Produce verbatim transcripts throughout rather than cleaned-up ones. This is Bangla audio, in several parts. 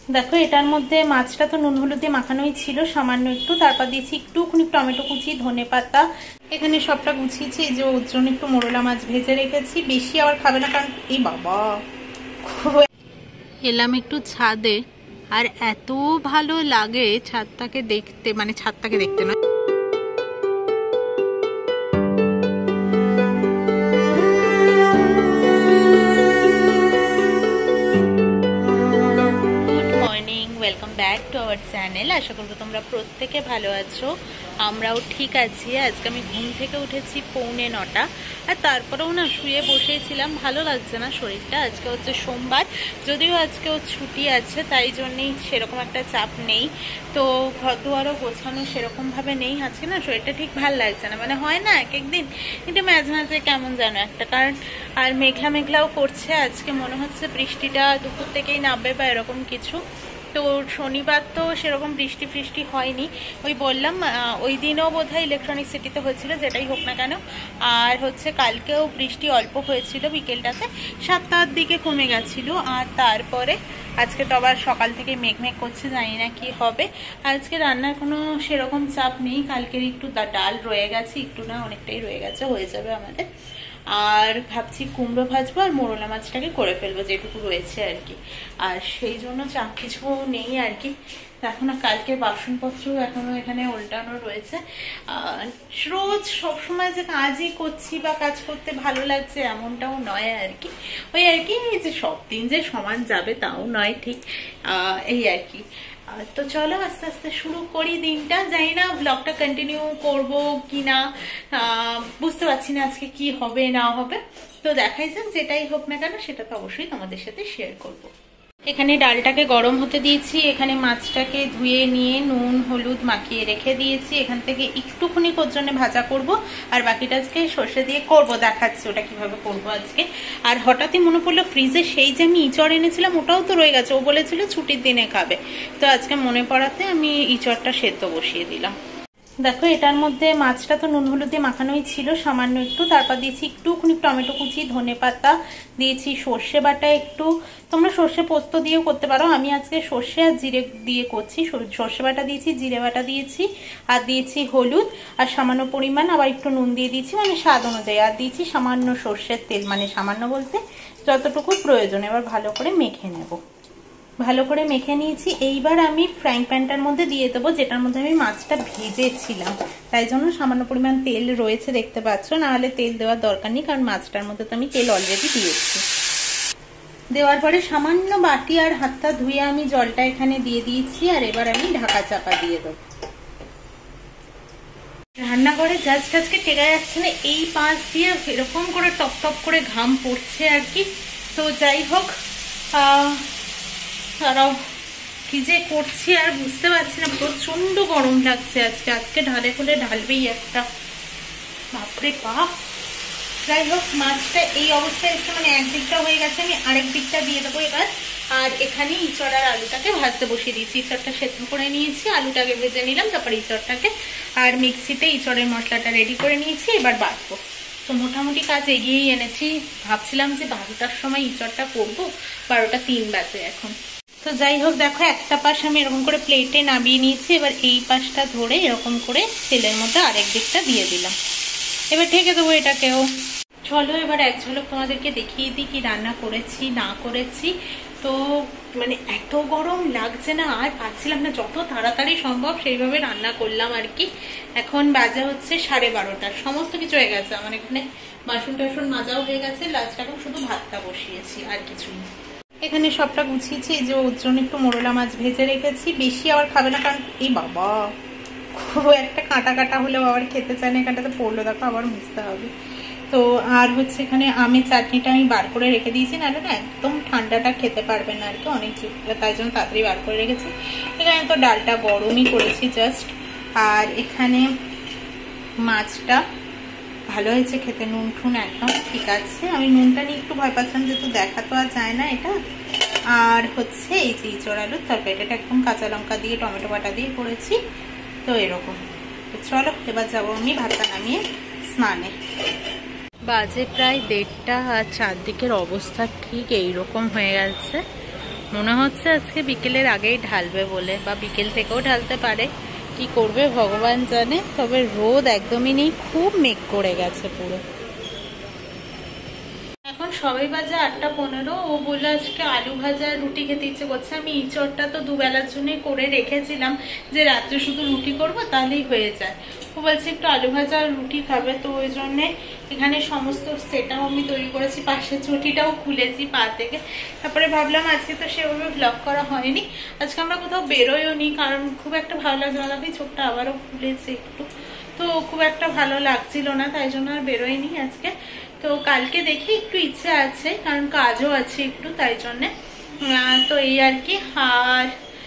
দেখো এটার মধ্যে মাছটা তো নুন হলুদ দিয়ে মাখানোই ছিল সামান্য একটু, তারপর দিয়েছি একটুখানি টমেটো কুচি, ধনে পাতা, এখানে সবটা গুছিয়েছি। এই যে ওর জন্য একটু মোরলা মাছ ভেজে রেখেছি, বেশি আবার খাবে না কারণ এই বাবা খুব। এলাম একটু ছাদে, আর এত ভালো লাগে ছাদটাকে দেখতে, মানে ছাদটাকে দেখতে না ব্যাক টু আওয়ার চ্যানেল। আশা করবো তোমরা প্রত্যেকে ভালো আছো, আমরাও ঠিক আছি। আজকে আমি ঘুম থেকে উঠেছি পৌনে নটা, আর তারপরেও না শুয়ে বসেছিলাম, ভালো লাগছে না শরীরটা। আজকে হচ্ছে সোমবার, যদিও আজকেও ছুটি আছে, তাই জন্যেই সেরকম একটা চাপ নেই। তো ঘর দুয়ারও গোছানো সেরকমভাবে নেই, আজকে না শরীরটা ঠিক ভালো লাগছে না, মানে হয় না এক একদিন কিন্তু মাঝে মাঝে কেমন যেন একটা, কারণ আর মেঘলা মেঘলাও করছে। আজকে মনে হচ্ছে বৃষ্টিটা দুপুর থেকেই নামবে বা এরকম কিছু। তো শনিবার তো সেরকম বৃষ্টি ফৃষ্টি হয়নি, ওই বললাম ওই দিনও বোধহয় ইলেকট্রনিক সিটিতে হয়েছিল, যেটাই হোক না কেন। আর হচ্ছে কালকেও বৃষ্টি অল্প হয়েছিল বিকেলটাতে, সাতটার দিকে কমে গেছিলো। আর তারপরে আজকে তো আবার সকাল থেকে মেঘ মেঘ করছে, জানি না কি হবে। আজকে রান্নার কোনো সেরকম চাপ নেই, কালকের একটু ডাল রয়ে গেছে, একটু না অনেকটাই রয়ে গেছে, হয়ে যাবে আমাদের। আর ভাবছি কুমড়ো ভাজবো আর মোরলা মাছটাকে করে ফেলবো যেটুকু রয়েছে আর কি। আর সেই জন্য চাপ কিছু নেই আর কি। দেখো না কালকে বাসনপত্র এখনো এখানে উল্টানো রয়েছে। রোজ সবসময় যে কাজই করছি বা কাজ করতে ভালো লাগছে এমনটাও নয় আর কি। ওই আর কি যে সব দিন যে সমান যাবে তাও নয় ঠিক, এই আর কি। তো চলো আস্তে আস্তে শুরু করি দিনটা। জানি না ব্লগটা কন্টিনিউ করব কি না, বুঝতে পারছি না আজকে কি হবে না হবে। তো দেখাই যাক, যেটাই হোক না কেন সেটা তো অবশ্যই তোমাদের সাথে শেয়ার করব। এখানে ডালটাকে গরম হতে দিয়েছি, এখানে মাছটাকে ধুয়ে নিয়ে নুন হলুদ মাখিয়ে রেখে দিয়েছি। এখান থেকে একটুখানি ওর জন্য ভাজা করব, আর বাকিটা আজকে সর্ষে দিয়ে করব, দেখাচ্ছি ওটা কিভাবে করব আজকে। আর হঠাৎই মনে পড়লো ফ্রিজে সেই যে আমি ইঁচড় এনেছিলাম ওটাও তো রয়ে গেছে, ও বলেছিল ছুটির দিনে খাবে, তো আজকে মনে পড়াতে আমি ইঁচড়টা সেদ্ধ বসিয়ে দিলাম। দেখো এটার মধ্যে মাছটা তো নুন হলুদ দিয়ে মাখানোই ছিল সামান্য একটু, তারপর দিয়েছি একটুখানি টমেটো কুচি, ধনে পাতা, দিয়েছি সর্ষে বাটা একটু, তোমরা সর্ষে পোস্ত দিয়েও করতে পারো, আমি আজকে সর্ষে আর জিরে দিয়ে করছি। সর্ষে বাটা দিয়েছি, জিরে বাটা দিয়েছি, আর দিয়েছি হলুদ, আর সামান্য পরিমাণ আবার একটু নুন দিয়ে দিয়েছি, মানে স্বাদ অনুযায়ী, আর দিয়েছি সামান্য সর্ষের তেল, মানে সামান্য বলতে যতটুকু প্রয়োজন। এবার ভালো করে মেখে নেব। ভালো করে মেখে নিয়েছি, এইবার আমি ফ্রাইং প্যানটার মধ্যে দিয়ে দেবো, যেটার মধ্যে আমি মাছটা ভেজেছিলাম, তাই জন্য সামান্য পরিমাণ তেল রয়েছে দেখতে পাচ্ছ, নাহলে তেল দেওয়ার দরকার নেই কারণ মাছটার মধ্যে তো আমি তেল অলরেডি দিয়েছি। দেওয়ার পরে সামান্য বাটি আর হাতটা ধুয়ে আমি জলটা এখানে দিয়ে দিয়েছি, আর এবার আমি ঢাকা চাপা দিয়ে দেবো। রান্নাঘরে জাস্ট আজকে টেকা যাচ্ছে না, এই পাশ দিয়ে এরকম করে টপ টপ করে ঘাম পড়ছে আর কি। তো যাই হোক, আহ তারাও কি যে করছি আর বুঝতে পারছি না, প্রচন্ড গরম লাগছে আজকে। আজকে ঢালে খুলে ঢালবেই একটা, বাপরে বাপ। যাই হোক মাছটা এই অবস্থায় এসে মানে একদিকটা হয়ে গেছে, আমি আরেক দিকটা দিয়ে দেবো এবার। আর এখানে ইঁচড় আর আলুটাকে ভাজতে বসিয়ে দিয়েছি, ইঁচড়টা সেদ্ধ করে নিয়েছি, আলুটাকে ভেজে নিলাম, তারপর ইঁচড়টাকে, আর মিক্সিতে ইঁচড়ের মশলাটা রেডি করে নিয়েছি, এবার বাটবো। তো মোটামুটি কাজ এগিয়েই এনেছি, ভাবছিলাম যে বারোটার সময় ইঁচড়টা করবো, বারোটা তিন বাজে এখন। তো যাই হোক দেখো একটা পাশ আমি এরকম করে প্লেটে নামিয়ে নিয়েছি, এবার এই পাশটা ধরে এরকম করে তেলের মধ্যে আরেক দিকটা দিয়ে দিলাম, এবার ঢেকে দেবো এটাকেও। চলো এবার এক ঝলক তোমাদেরকে দেখিয়ে দিই কি রান্না করেছি না করেছি। তো মানে এত গরম লাগছে না, আর পাচ্ছিলাম না, যত তাড়াতাড়ি সম্ভব সেইভাবে রান্না করলাম আর কি। এখন বাজে হচ্ছে সাড়ে বারোটা, সমস্ত কিছু হয়ে গেছে আমার এখানে, বাসন টাসন মাজাও হয়ে গেছে, লাস্ট এখন শুধু ভাতটা বসিয়েছি আর কিছুই না। এখানে সবটা গুছিয়েছি, যে ওর জন্য একটু মোরলা মাছ ভেজে রেখেছি, বেশি আবার খাবে না কারণ এই বাবা খুব একটা কাঁটা কাটা হলেও আবার খেতে চায় না, কাঁটাতে পড়লো দেখো আবার মুছতে হবে। তো আর হচ্ছে এখানে আমের চাটনিটা আমি বার করে রেখে দিয়েছি, নাহলে না একদম ঠান্ডাটা খেতে পারবে না আর কি, অনেক চুপটা, তাই জন্য তাড়াতাড়ি বার করে রেখেছি। এখানে তো ডালটা গরমই করেছি জাস্ট, আর এখানে মাছটা ভালো হয়েছে খেতে, নুন ঠুন একদম ঠিক আছে। আমি নুনটা নিয়ে একটু ভয় পাচ্ছিলাম, যেহেতু দেখা তো আর যায় না এটা। আর হচ্ছে এই যে ইঁচড় আলুর তরকারিটা একদম কাঁচা লঙ্কা দিয়ে টমেটো বাটা দিয়ে করেছি, তো এরকম। তো চলো এবার যাবো আমি ভাতটা নামিয়ে স্নানে। বাজে প্রায় দেড়টা, আর চারদিকের অবস্থা ঠিক এইরকম হয়ে গেছে, মনে হচ্ছে আজকে বিকেলের আগেই ঢালবে বলে, বা বিকেল থেকেও ঢালতে পারে, কি করবে ভগবান জানে। তবে রোদ একদমই নেই, খুব মেঘ করে গেছে পুরো। এখন সবাই বাজে আটটা পনেরো। ও বললো আজকে আলু ভাজা রুটি খেতে ইচ্ছে করছে। আমি ইঁচড়টা তো দুবেলার জন্যই করে রেখেছিলাম, যে রাত্রে শুধু রুটি করব তাহলেই হয়ে যায়। ও বলছে একটু আলু ভাজা রুটি খাবে, তো ওই জন্যে এখানে সমস্ত সেটাও আমি তৈরি করেছি, পাশের চটিটাও খুলেছি পা থেকে। তারপরে ভাবলাম আজকে তো সেভাবে ব্লগ করা হয়নি, আজকে আমরা কোথাও বেরোয়ও নি, কারণ খুব একটা ভালো লাগছে না। চোখটা আবারও খুলেছে একটু, তো খুব একটা ভালো লাগছিল না, তাই জন্য আর বেরোয়নি আজকে। তো কালকে দেখি একটু ইচ্ছে আছে, কারণ কাজও আছে একটু, তাই জন্যে। তো এই আর কি। আর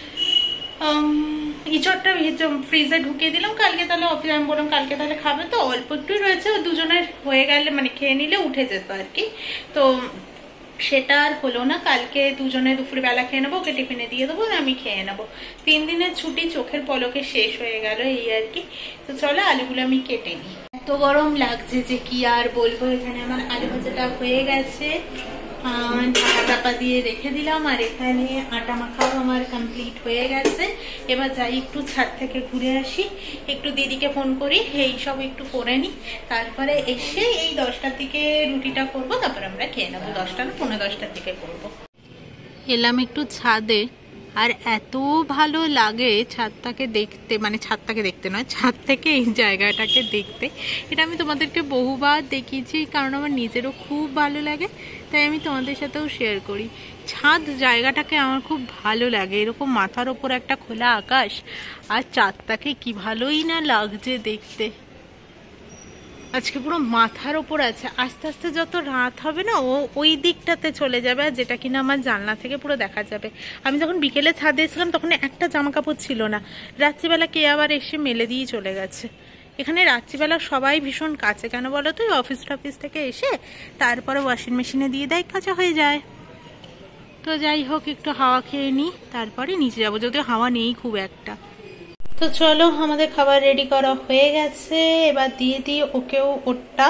ইঁচড়টা ফ্রিজে ঢুকিয়ে দিলাম, কালকে তাহলে অফিস, আমি বললাম কালকে তাহলে খাবে তো, অল্প একটুই রয়েছে, দুজনের হয়ে গেলে মানে খেয়ে নিলে উঠে যেত আর কি। তো সেটা আর হলো না, কালকে দুজনে দুপুরে বেলা খেয়ে নেবো, ওকে টিফিনে দিয়ে দেবো, আমি খেয়ে নেবো। তিন দিনের ছুটি চোখের পলকে শেষ হয়ে গেল, এই আর কি। তো চলো আলুগুলো আমি কেটে নিই। এত গরম লাগছে যে কি আর বলবো। এখানে আমার আলু ভাজাটা হয়ে গেছে, ঢাকা চাপা দিয়ে রেখে দিলাম, আর এখানে আটা মাখাও আমার কমপ্লিট হয়ে গেছে। এবার যাই একটু ছাদ থেকে ঘুরে আসি, একটু দিদিকে ফোন করি, এই সব একটু করে নিই, তারপরে এসে এই দশটার দিকে রুটিটা করবো, তারপর আমরা খেয়ে নেবো। দশটা না পৌনে দশটার দিকে করবো। এলাম একটু ছাদে, আর এত ভালো লাগে ছাদটাকে দেখতে, মানে ছাদটাকে দেখতে নয়, ছাদ থেকে এই জায়গাটাকে দেখতে। এটা আমি তোমাদেরকে বহুবার দেখিয়েছি, কারণ আমার নিজেরও খুব ভালো লাগে, তাই আমি তোমাদের সাথেও শেয়ার করি। ছাদ জায়গাটাকে আমার খুব ভালো লাগে, এরকম মাথার ওপর একটা খোলা আকাশ, আর চাঁদটাকে কি ভালোই না লাগছে দেখতে। আজকে পুরো মাথার ওপর আছে, আস্তে আস্তে যত রাত হবে না ও ওই দিকটাতে চলে যাবে, আর যেটা কিনা আমার জানলা থেকে পুরো দেখা যাবে। আমি যখন বিকেলে ছাদে এসেছিলাম তখন একটা জামা কাপড় ছিল না, রাত্রিবেলা কে আবার এসে মেলে দিয়ে চলে গেছে। এখানে রাত্রিবেলা সবাই ভীষণ কাছে, কেন বলো তো, অফিস টফিস থেকে এসে তারপরে ওয়াশিং মেশিনে দিয়ে দেয়, কাঁচা হয়ে যায়। তো যাই হোক, একটু হাওয়া খেয়ে নিই, তারপরে নিচে যাবো, যদিও হাওয়া নেই খুব একটা। তো চলো, আমাদের খাবার রেডি করা হয়ে গেছে, এবার দিয়ে দিই ওকেও ওটা।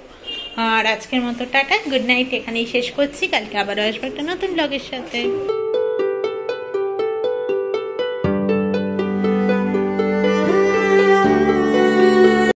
আর আজকের মতো টাটা, গুড নাইট, এখানেই শেষ করছি। কালকে আবারও আসবো একটা নতুন ব্লগের সাথে।